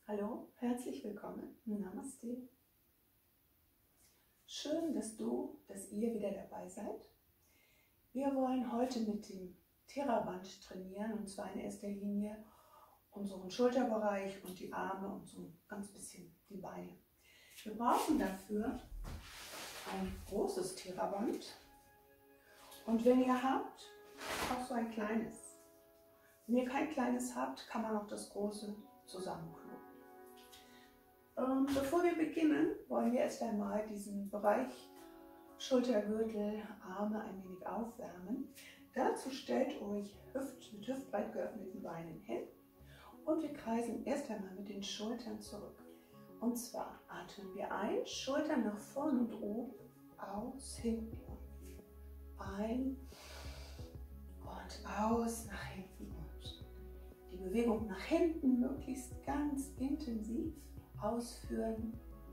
Hallo, herzlich willkommen. Namaste. Schön, dass ihr wieder dabei seid. Wir wollen heute mit dem Theraband trainieren, und zwar in erster Linie unseren Schulterbereich und die Arme und so ein ganz bisschen die Beine. Wir brauchen dafür ein großes Theraband und wenn ihr habt, auch so ein kleines. Wenn ihr kein kleines habt, kann man auch das große zusammenknoten. Bevor wir beginnen, wollen wir erst einmal diesen Bereich Schultergürtel, Arme ein wenig aufwärmen. Dazu stellt euch mit hüftbreit geöffneten Beinen hin und wir kreisen erst einmal mit den Schultern zurück. Und zwar atmen wir ein, Schultern nach vorn und oben, aus, hinten unten. Ein und aus, nach hinten und. Die Bewegung nach hinten möglichst ganz intensiv ausführen.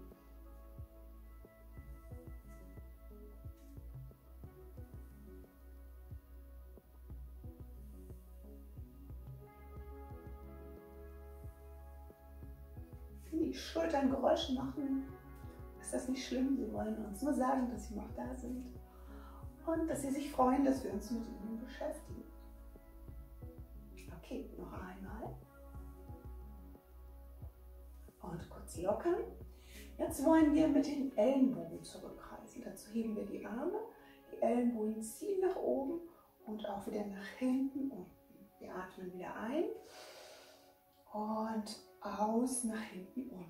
Wenn die Schultern Geräusche machen, ist das nicht schlimm. Wir wollen uns nur sagen, dass sie noch da sind und dass sie sich freuen, dass wir uns mit ihnen beschäftigen. Okay, noch einmal. Und kurz lockern. Jetzt wollen wir mit den Ellenbogen zurückkreisen. Dazu heben wir die Arme, die Ellenbogen ziehen nach oben und auch wieder nach hinten unten. Wir atmen wieder ein und aus, nach hinten unten.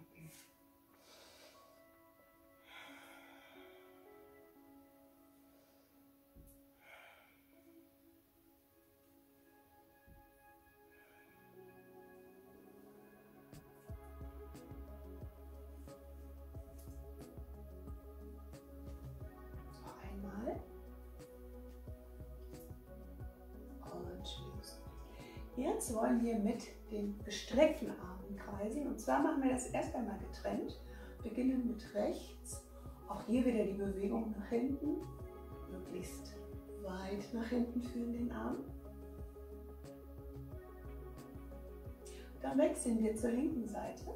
Jetzt wollen wir mit den gestreckten Armen kreisen, und zwar machen wir das erst einmal getrennt. Beginnen mit rechts, auch hier wieder die Bewegung nach hinten, möglichst weit nach hinten führen den Arm. Dann wechseln wir zur linken Seite.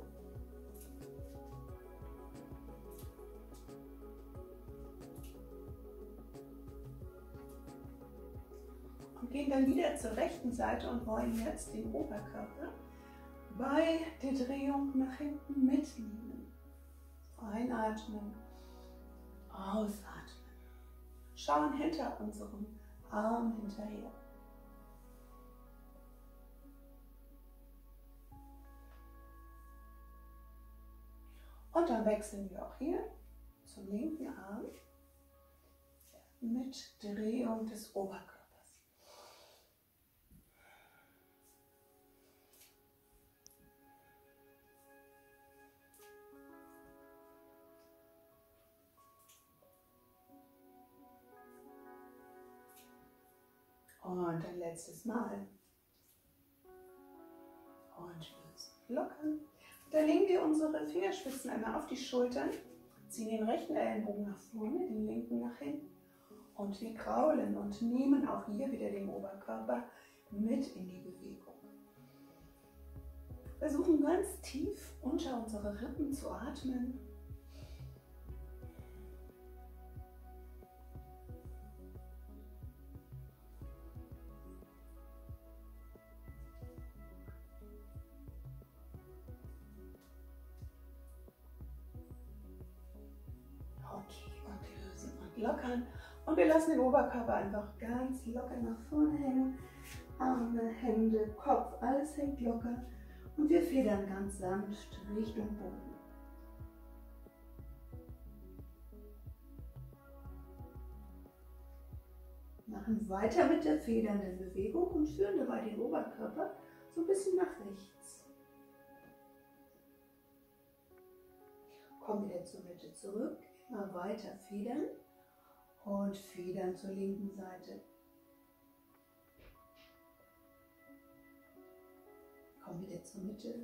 Und gehen dann wieder zur rechten Seite und wollen jetzt den Oberkörper bei der Drehung nach hinten mitnehmen. Einatmen, ausatmen. Schauen hinter unserem Arm hinterher. Und dann wechseln wir auch hier zum linken Arm mit Drehung des Oberkörpers. Und ein letztes Mal. Und lösen. Lockern. Dann legen wir unsere Fingerspitzen einmal auf die Schultern, ziehen den rechten Ellenbogen nach vorne, den linken nach hinten. Und wir kraulen und nehmen auch hier wieder den Oberkörper mit in die Bewegung. Versuchen ganz tief unter unsere Rippen zu atmen. Lockern und wir lassen den Oberkörper einfach ganz locker nach vorne hängen. Arme, Hände, Kopf, alles hängt locker und wir federn ganz sanft Richtung Boden. Machen weiter mit der federnden Bewegung und führen dabei den Oberkörper so ein bisschen nach rechts. Kommen wieder zur Mitte zurück, immer weiter federn. Und federn zur linken Seite. Kommen wieder zur Mitte.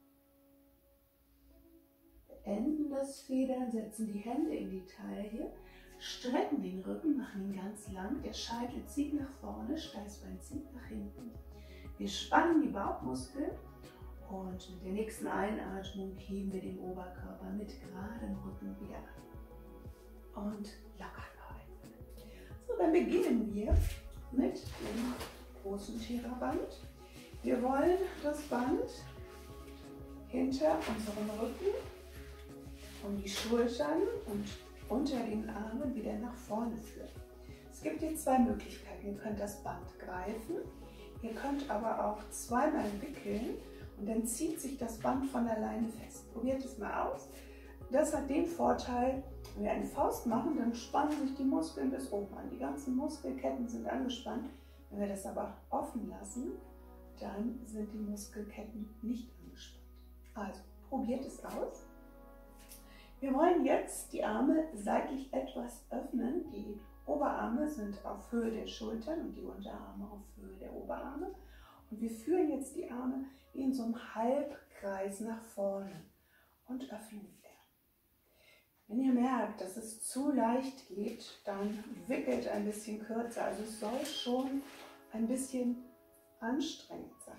Beenden das Federn, setzen die Hände in die Taille, strecken den Rücken, machen ihn ganz lang. Der Scheitel zieht nach vorne, Steißbein zieht nach hinten. Wir spannen die Bauchmuskeln Und mit der nächsten Einatmung heben wir den Oberkörper mit geradem Rücken wieder an. Und locker halten. So, dann beginnen wir mit dem großen Theraband. Wir wollen das Band hinter unserem Rücken, um die Schultern und unter den Armen wieder nach vorne führen. Es gibt hier zwei Möglichkeiten. Ihr könnt das Band greifen, ihr könnt aber auch zweimal wickeln und dann zieht sich das Band von alleine fest. Probiert es mal aus. Das hat den Vorteil, wenn wir eine Faust machen, dann spannen sich die Muskeln bis oben an. Die ganzen Muskelketten sind angespannt. Wenn wir das aber offen lassen, dann sind die Muskelketten nicht angespannt. Also probiert es aus. Wir wollen jetzt die Arme seitlich etwas öffnen. Die Oberarme sind auf Höhe der Schultern und die Unterarme auf Höhe der Oberarme. Und wir führen jetzt die Arme wie in so einem Halbkreis nach vorne und öffnen wieder. Wenn ihr merkt, dass es zu leicht geht, dann wickelt ein bisschen kürzer. Also es soll schon ein bisschen anstrengend sein.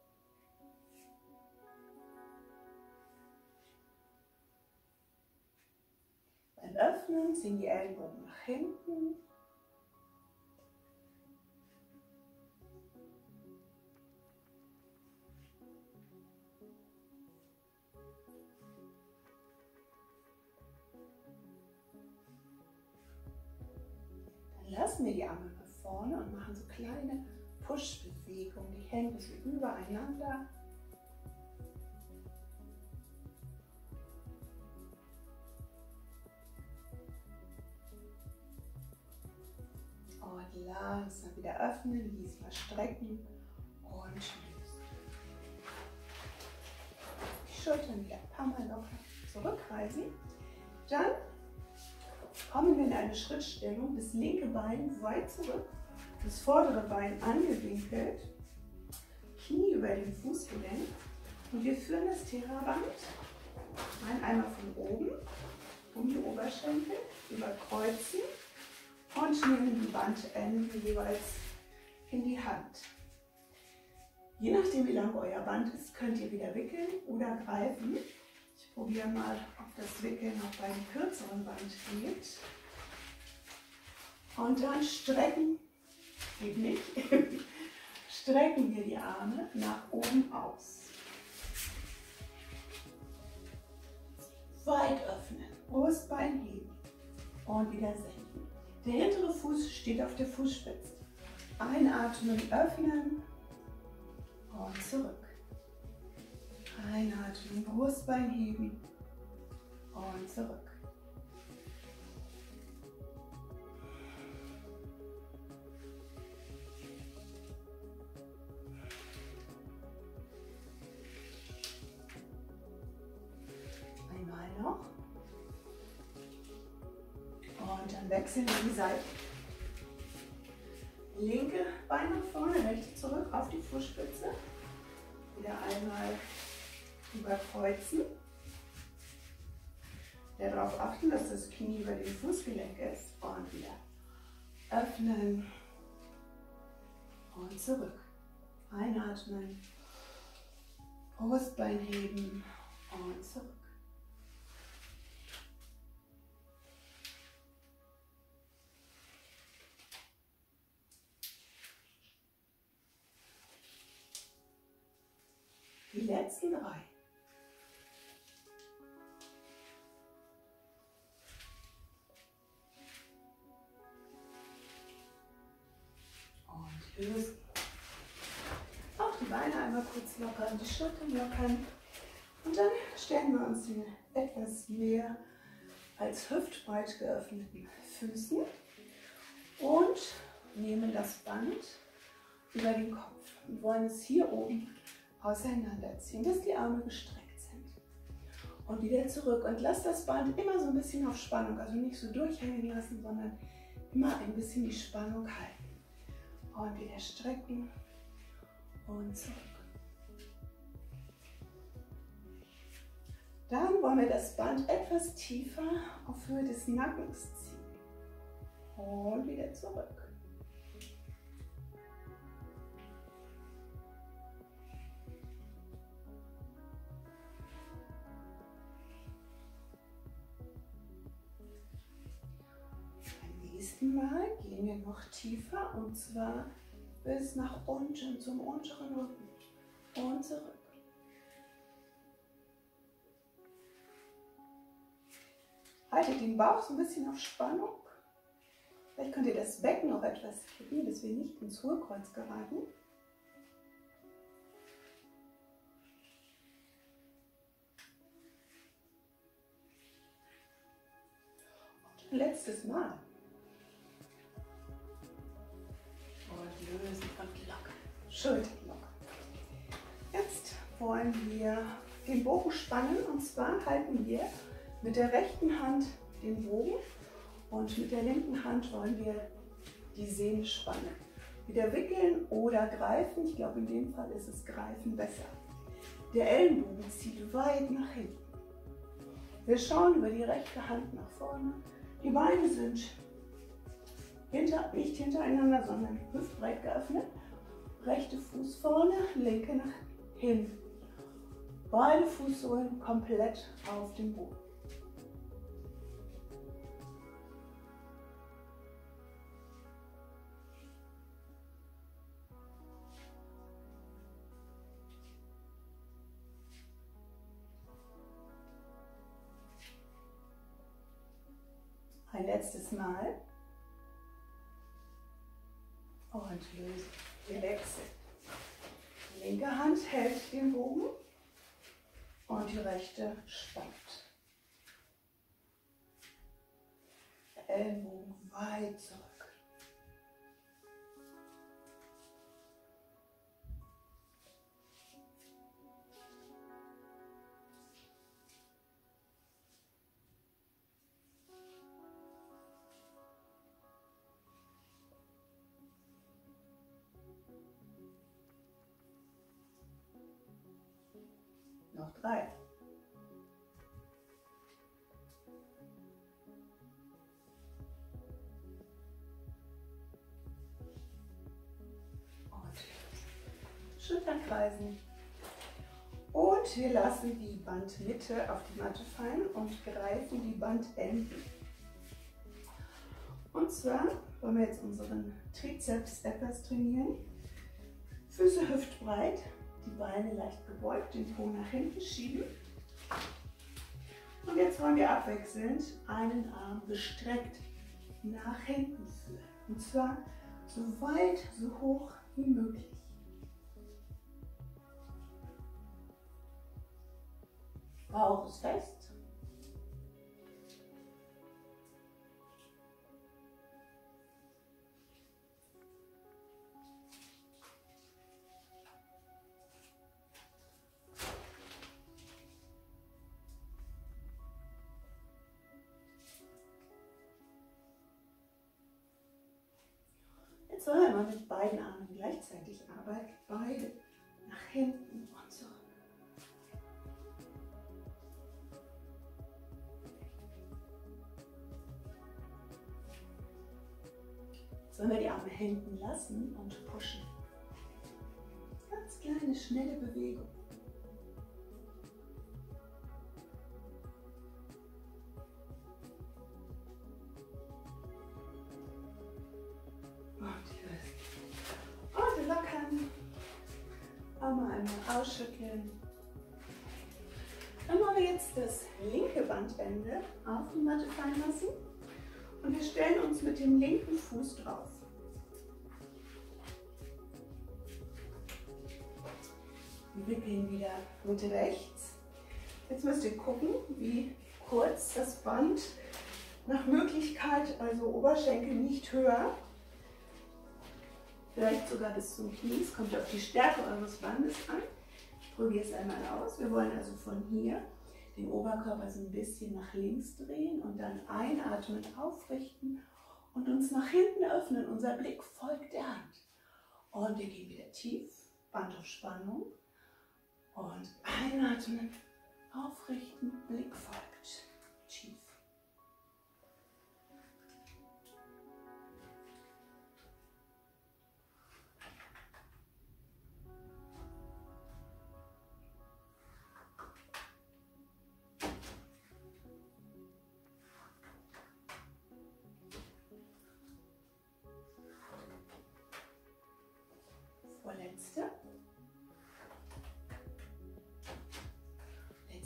Beim Öffnen ziehen die Ellenbogen nach hinten. Dann lassen wir die Arme nach vorne und machen so kleine Push-Bewegungen. Die Hände so übereinander. Und langsam wieder öffnen, diesmal strecken und lösen. Die Schultern wieder ein paar Mal locker zurückreißen. Dann kommen wir in eine Schrittstellung, das linke Bein weit zurück, das vordere Bein angewinkelt, Knie über dem Fußgelenk und wir führen das Theraband einmal von oben um die Oberschenkel, überkreuzen und nehmen die Bandenden jeweils in die Hand. Je nachdem, wie lang euer Band ist, könnt ihr wieder wickeln oder greifen. Ich probiere mal, ob das Wickeln auch bei dem kürzeren Band geht. Und dann strecken, geht nicht, strecken wir die Arme nach oben aus. Weit öffnen, Brustbein heben und wieder senken. Der hintere Fuß steht auf der Fußspitze. Einatmen, öffnen und zurück. Einatmen, Brustbein heben und zurück. Einmal noch. Und dann wechseln wir die Seite. Linke Bein nach vorne, rechte zurück auf die Fußspitze. Wieder einmal überkreuzen. Darauf achten, dass das Knie über dem Fußgelenk ist. Und wieder öffnen und zurück. Einatmen, Brustbein heben und zurück. Die letzten 3. Und lösen. Auch die Beine einmal kurz lockern, die Schultern lockern. Und dann stellen wir uns den etwas mehr als hüftbreit geöffneten Füßen und nehmen das Band über den Kopf und wollen es hier oben auseinanderziehen, bis die Arme gestreckt sind. Und wieder zurück und lasst das Band immer so ein bisschen auf Spannung, also nicht so durchhängen lassen, sondern immer ein bisschen die Spannung halten. Und wieder strecken und zurück. Dann wollen wir das Band etwas tiefer auf Höhe des Nackens ziehen. Und wieder zurück. nächsten Mal gehen wir noch tiefer und zwar bis nach unten zum unteren Rücken und zurück. Haltet den Bauch so ein bisschen auf Spannung. Vielleicht könnt ihr das Becken noch etwas kippen, dass wir nicht ins Hohlkreuz geraten. Und letztes Mal. Und lösen und lockern. Schultern lockern. Jetzt wollen wir den Bogen spannen und zwar halten wir mit der rechten Hand den Bogen und mit der linken Hand wollen wir die Sehne spannen. Wieder wickeln oder greifen. Ich glaube, in dem Fall ist es greifen besser. Der Ellenbogen zieht weit nach hinten. Wir schauen über die rechte Hand nach vorne. Die Beine sind nicht hintereinander, sondern hüftbreit geöffnet. Rechte Fuß vorne, linke nach hinten. Beide Fußsohlen komplett auf dem Boden. Ein letztes Mal. Und lösen. Wir wechseln. Die linke Hand hält den Bogen und die rechte spannt. Der Ellenbogen weit zurück. Noch 3. Und Schultern kreisen. Und wir lassen die Bandmitte auf die Matte fallen und greifen die Bandenden. Und zwar wollen wir jetzt unseren Trizeps etwas trainieren. Füße hüftbreit. Die Beine leicht gebeugt, den Po nach hinten schieben. Und jetzt wollen wir abwechselnd einen Arm gestreckt nach hinten führen. Und zwar so weit, so hoch wie möglich. Bauch ist fest. Jetzt wollen wir mit beiden Armen gleichzeitig arbeiten. Beide nach hinten und zurück. Jetzt wollen wir die Arme hinten lassen und pushen. Ganz kleine, schnelle Bewegung. Und lockern. Einmal ausschütteln. Dann wollen wir jetzt das linke Bandende auf die Matte fallen lassen. Und wir stellen uns mit dem linken Fuß drauf. Wir wickeln wieder mit rechts. Jetzt müsst ihr gucken, wie kurz das Band nach Möglichkeit, also Oberschenkel nicht höher. Vielleicht sogar bis zum Knie, es kommt auf die Stärke eures Bandes an. Ich probiere es einmal aus. Wir wollen also von hier den Oberkörper so ein bisschen nach links drehen und dann einatmen, aufrichten und uns nach hinten öffnen. Unser Blick folgt der Hand. Und wir gehen wieder tief, Band auf Spannung und einatmen, aufrichten, Blick folgt, tief.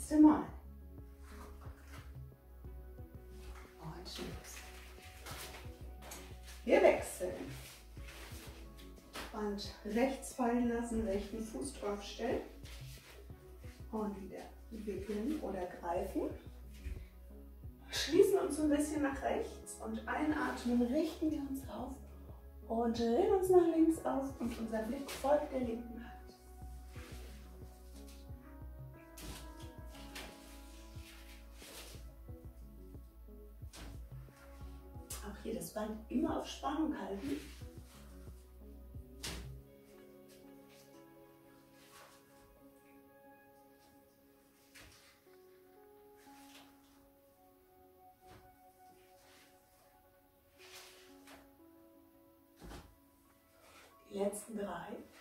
letzte Mal. Und los. Wir wechseln. Band rechts fallen lassen, rechten Fuß draufstellen und wieder wickeln oder greifen. Schließen uns ein bisschen nach rechts und einatmen, richten wir uns auf und drehen uns nach links auf und unser Blick folgt der linken Hand. Auch hier das Band immer auf Spannung halten. Die letzten 3.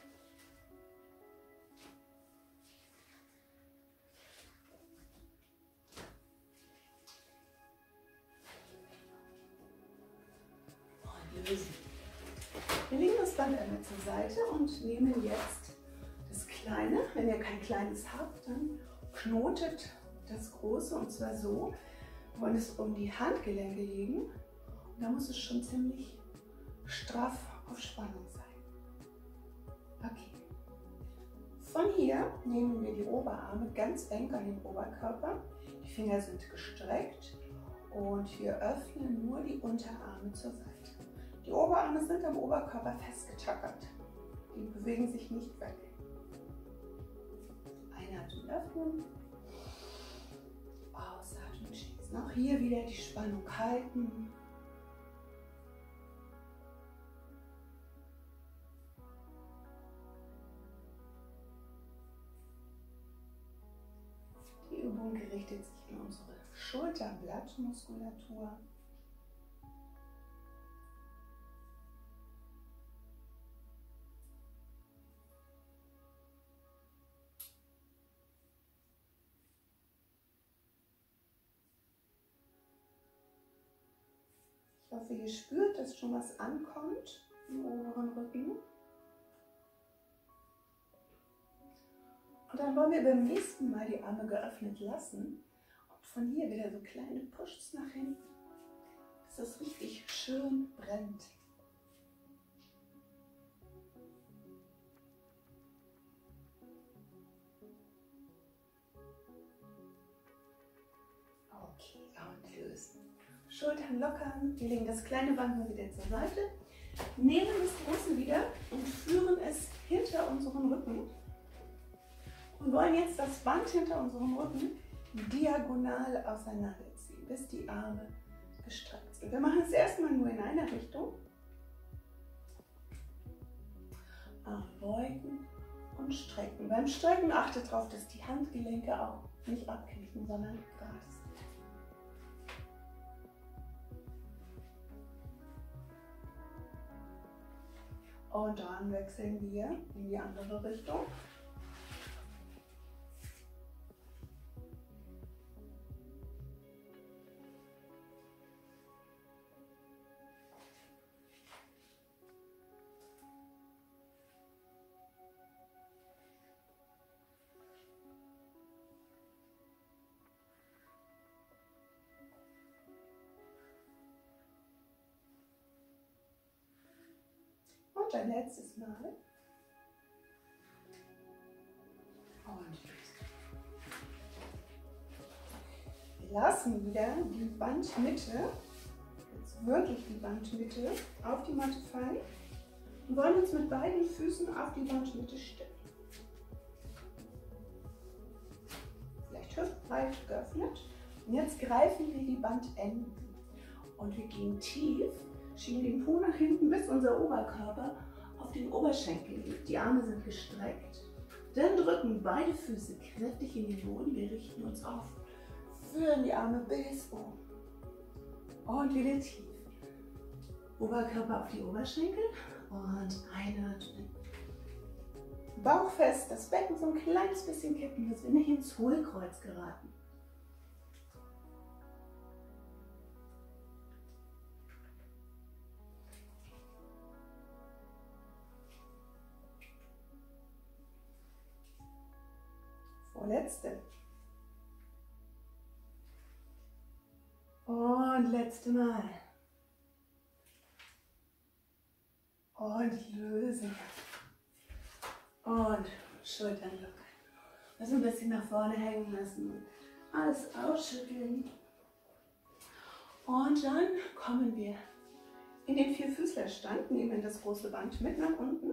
Und lösen. Wir legen das Band einmal zur Seite und nehmen jetzt das Kleine. Wenn ihr kein kleines habt, dann knotet das Große, und zwar so. Wir wollen es um die Handgelenke legen und da muss es schon ziemlich straff auf Spannung sein. Okay. Von hier nehmen wir die Oberarme ganz eng an den Oberkörper. Die Finger sind gestreckt und wir öffnen nur die Unterarme zur Seite. Die Oberarme sind am Oberkörper festgetackert. Die bewegen sich nicht weg. Einatmen, öffnen. Ausatmen, schließen. Auch hier wieder die Spannung halten. Die Übung richtet sich an unsere Schulterblattmuskulatur. Ich hoffe, ihr spürt, dass schon was ankommt im oberen Rücken. Und dann wollen wir beim nächsten Mal die Arme geöffnet lassen und von hier wieder so kleine Pushs nach hinten, bis das richtig schön brennt. Okay, und lösen. Schultern lockern, wir legen das kleine Band mal wieder zur Seite, nehmen das große wieder und führen es hinter unseren Rücken und wollen jetzt das Band hinter unserem Rücken diagonal auseinanderziehen, bis die Arme gestreckt sind. Wir machen es erstmal nur in einer Richtung. Arme beugen und strecken. Beim Strecken achtet darauf, dass die Handgelenke auch nicht abknicken, sondern gerade sind. Und dann wechseln wir in die andere Richtung. Und ein letztes Mal. Und wir lassen wieder die Bandmitte, jetzt wirklich die Bandmitte, auf die Matte fallen und wollen uns mit beiden Füßen auf die Bandmitte stellen. Vielleicht hüftbreit geöffnet. Und jetzt greifen wir die Bandenden und wir gehen tief. Schieben den Po nach hinten, bis unser Oberkörper auf den Oberschenkel liegt. Die Arme sind gestreckt. Dann drücken beide Füße kräftig in den Boden. Wir richten uns auf. Führen die Arme bis oben. Und wieder tief. Oberkörper auf die Oberschenkel. Und einatmen. Bauch fest, das Becken so ein kleines bisschen kippen, dass wir nicht ins Hohlkreuz geraten. Vorletzte. Und letzte Mal. Und lösen. Und Schultern lockern. Also ein bisschen nach vorne hängen lassen. Alles ausschütteln. Und dann kommen wir in den Vierfüßlerstand, nehmen das große Band mit nach unten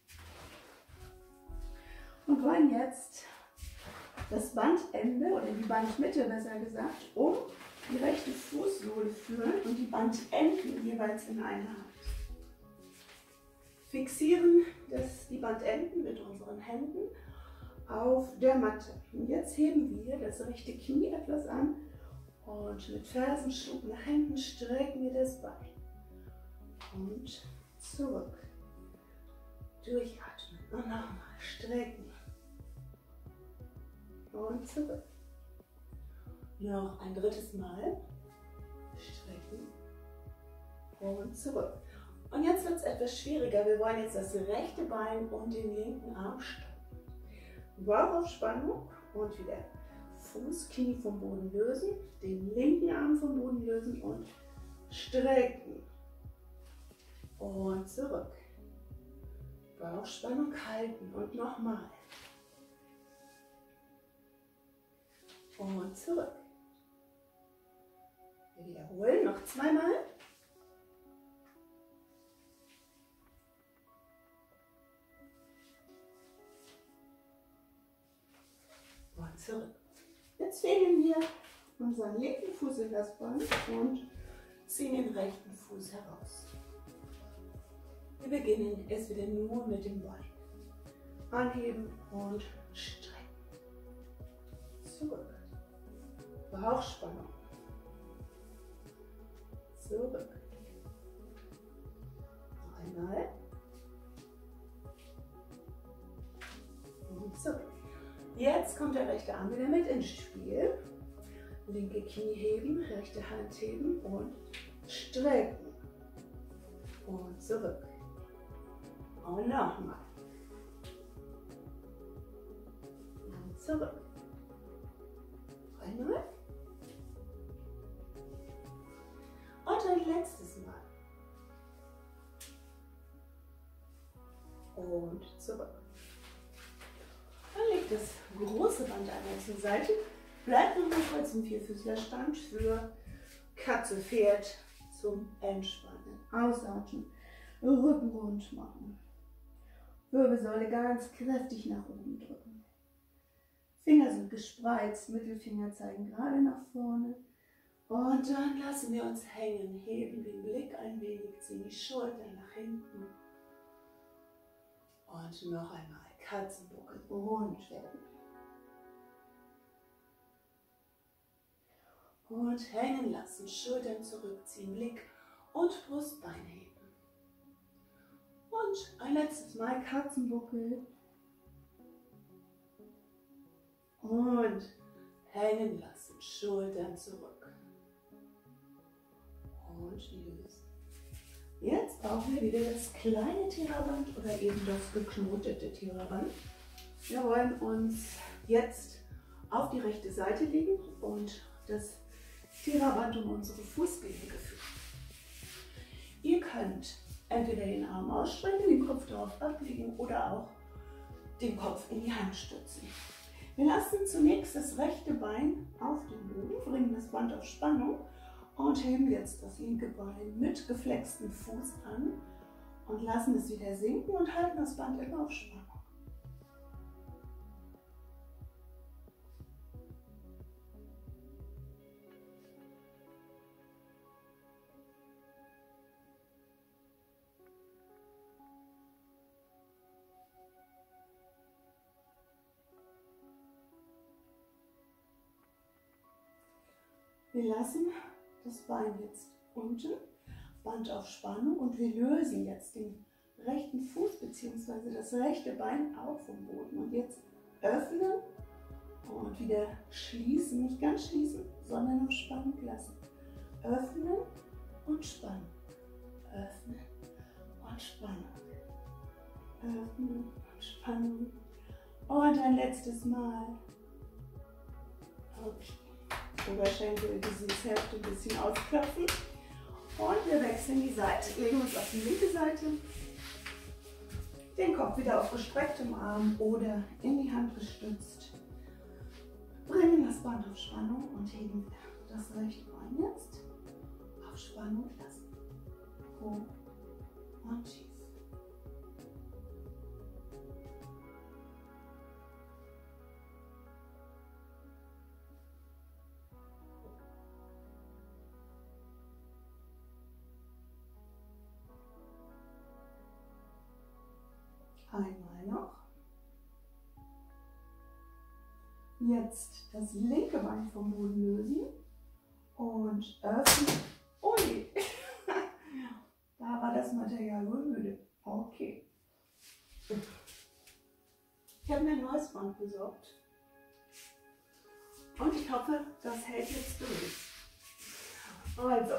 und wollen jetzt das Bandende oder die Bandmitte besser gesagt um die rechte Fußsohle führen und die Bandenden jeweils in einer Hand. Fixieren die Bandenden mit unseren Händen auf der Matte. Und jetzt heben wir das rechte Knie etwas an und mit Fersenschub nach hinten strecken wir das Bein. Und zurück. Durchatmen. Und nochmal strecken. Und zurück. Noch ein drittes Mal. Strecken. Und zurück. Und jetzt wird es etwas schwieriger. Wir wollen jetzt das rechte Bein und den linken Arm strecken. Bauch auf Spannung und wieder Fuß, Knie vom Boden lösen, den linken Arm vom Boden lösen und strecken. Und zurück. Bauchspannung halten und nochmal. Und zurück. Wir wiederholen noch zweimal. Und zurück. Jetzt fädeln wir unseren linken Fuß in das Band und ziehen den rechten Fuß heraus. Wir beginnen es wieder nur mit dem Bein. Anheben und strecken. Zurück. Bauchspannung. Zurück. Noch einmal. Und zurück. Jetzt kommt der rechte Arm wieder mit ins Spiel. Linke Knie heben, rechte Hand heben und strecken. Und zurück. Und nochmal. Und zurück. Einmal. Und ein letztes Mal. Und zurück. Dann legt das große Band einmal zur Seite. Bleibt noch mal kurz im Vierfüßlerstand für Katze, Pferd zum Entspannen. Ausatmen. Rücken rund machen. Wirbelsäule ganz kräftig nach oben drücken. Finger sind gespreizt, Mittelfinger zeigen gerade nach vorne. Und dann lassen wir uns hängen, heben den Blick ein wenig, ziehen die Schultern nach hinten. Und noch einmal Katzenbuckel, rund werden. Und hängen lassen, Schultern zurückziehen, Blick und Brustbein heben. Und ein letztes Mal Katzenbuckel. Und hängen lassen, Schultern zurück. Und lösen. Jetzt brauchen wir wieder das kleine Theraband oder eben das geknotete Theraband. Wir wollen uns jetzt auf die rechte Seite legen und das Theraband um unsere Fußgelenke führen. Ihr könnt entweder den Arm ausstrecken, den Kopf darauf ablegen oder auch den Kopf in die Hand stützen. Wir lassen zunächst das rechte Bein auf den Boden, bringen das Band auf Spannung und heben jetzt das linke Bein mit geflextem Fuß an und lassen es wieder sinken und halten das Band immer auf Spannung. Wir lassen das Bein jetzt unten, Band auf Spannung und wir lösen jetzt den rechten Fuß bzw. das rechte Bein auch vom Boden. Und jetzt öffnen und wieder schließen, nicht ganz schließen, sondern auf Spannung lassen. Öffnen und Spannung, öffnen und Spannung, öffnen und Spannung. Und ein letztes Mal. Okay. Oberschenkel, Gesäßhälfte ein bisschen ausklopfen. Und wir wechseln die Seite, legen uns auf die linke Seite, den Kopf wieder auf gestrecktem Arm oder in die Hand gestützt. Bringen das Band auf Spannung und heben wieder das rechte Bein jetzt auf Spannung lassen. Hoch und tief. Einmal noch. Jetzt das linke Bein vom Boden lösen und öffnen. Ui, da war das Material wohl müde. Okay. Ich habe mir ein neues Band besorgt und ich hoffe, das hält jetzt durch. Also,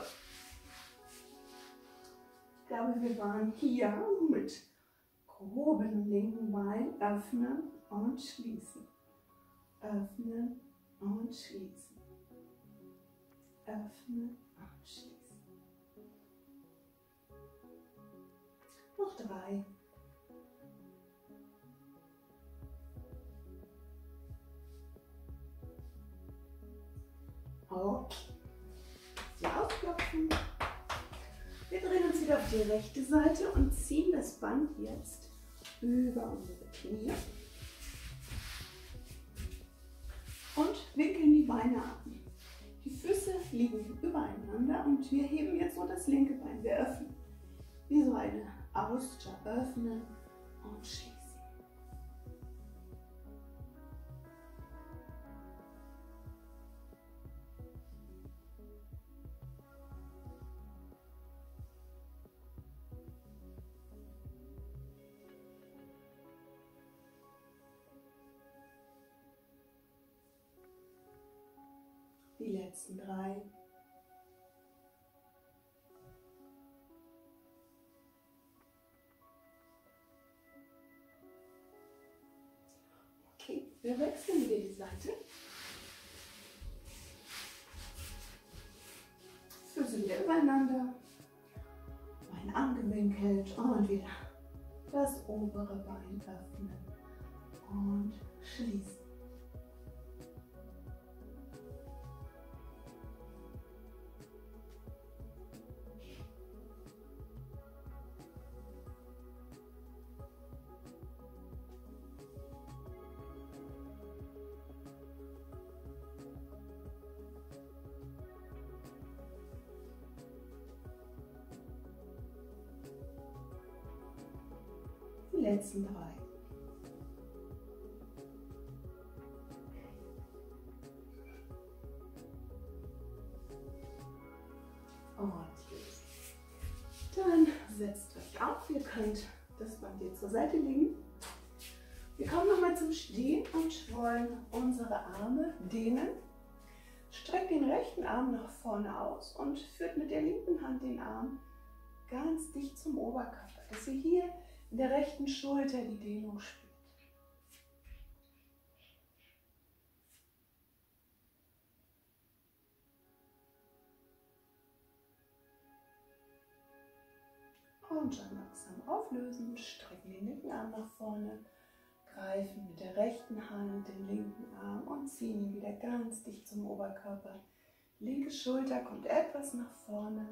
ich glaube, wir waren hier mit groben linken Bein öffnen und schließen. Öffnen und schließen. Öffnen und schließen. Noch 3. Okay. Sie aufklopfen. Wir drehen uns wieder auf die rechte Seite und ziehen das Band jetzt über unsere Knie und wickeln die Beine an. Die Füße liegen übereinander und wir heben jetzt so das linke Bein. Wir öffnen wie so eine Auster, öffnen und schließen. Die letzten 3. Okay, wir wechseln wieder die Seite. Füße wieder übereinander. Bein angewinkelt und wieder das obere Bein öffnen und schließen. Die letzten 3. Und los. Dann setzt euch auf. Ihr könnt das Band hier zur Seite legen. Wir kommen nochmal zum Stehen und wollen unsere Arme dehnen. Streckt den rechten Arm nach vorne aus und führt mit der linken Hand den Arm ganz dicht zum Oberkörper, dass ihr hier in der rechten Schulter die Dehnung spürt. Und dann langsam auflösen, strecken den linken Arm nach vorne, greifen mit der rechten Hand den linken Arm und ziehen ihn wieder ganz dicht zum Oberkörper. Linke Schulter kommt etwas nach vorne.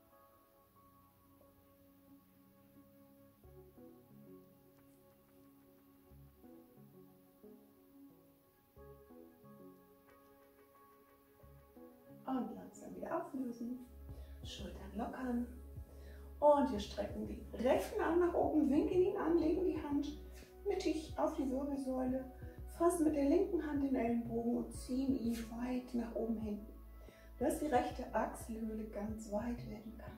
Und langsam wieder auflösen, Schultern lockern. Und wir strecken den rechten Arm nach oben, winkeln ihn an, legen die Hand mittig auf die Wirbelsäule, fassen mit der linken Hand den Ellenbogen und ziehen ihn weit nach oben hinten, dass die rechte Achselhöhle ganz weit werden kann.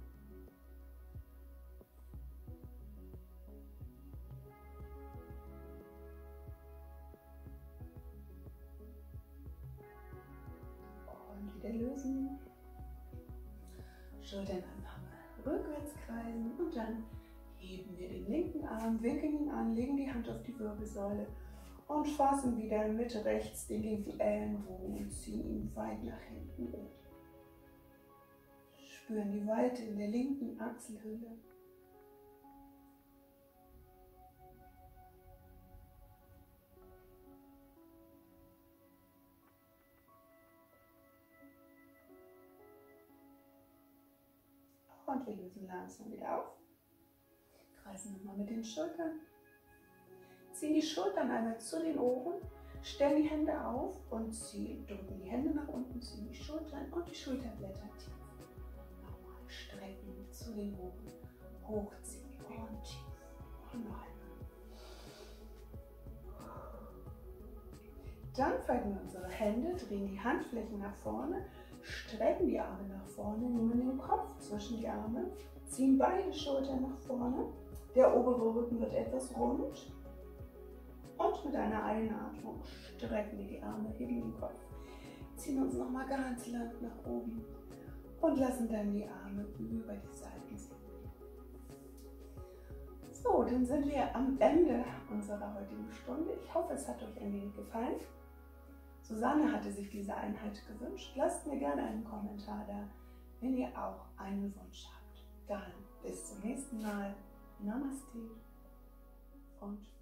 Und wieder lösen. Schulternannahme rückwärts kreisen und dann heben wir den linken Arm, winkeln ihn an, legen die Hand auf die Wirbelsäule Und fassen wieder mit rechts den linken Ellenbogen und ziehen ihn weit nach hinten um. Spüren die Weite in der linken Achselhöhle. Und wir lösen langsam wieder auf. Kreisen nochmal mit den Schultern. Ziehen die Schultern einmal zu den Ohren, stellen die Hände auf und drücken die Hände nach unten, ziehen die Schultern und die Schulterblätter tief. Nochmal strecken zu den Ohren, hochziehen und tief. Und noch einmal. Dann falten wir unsere Hände, drehen die Handflächen nach vorne, strecken die Arme nach vorne, nehmen den Kopf zwischen die Arme, ziehen beide Schultern nach vorne. Der obere Rücken wird etwas rund. Und mit einer Einatmung strecken wir die Arme, heben den Kopf, ziehen uns nochmal ganz lang nach oben und lassen dann die Arme über die Seiten sinken. So, dann sind wir am Ende unserer heutigen Stunde. Ich hoffe, es hat euch ein wenig gefallen. Susanne hatte sich diese Einheit gewünscht. Lasst mir gerne einen Kommentar da, wenn ihr auch einen Wunsch habt. Dann bis zum nächsten Mal. Namaste und